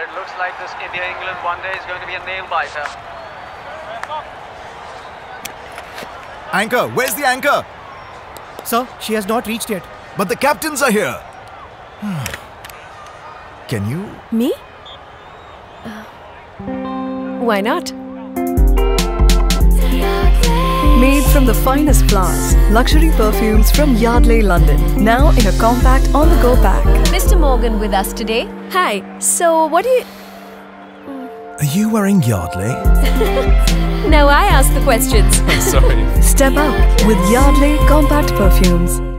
it looks like this India-England one day is going to be a nail-biter. Anchor, where's the anchor? Sir, she has not reached yet. But the captains are here. Can you? Me? Why not? Made from the finest flowers, luxury perfumes from Yardley, London. Now in a compact on-the-go pack. Mr. Morgan with us today. Hi. So what do you... Are you wearing Yardley? Now I ask the questions. Sorry. Step up with Yardley compact perfumes.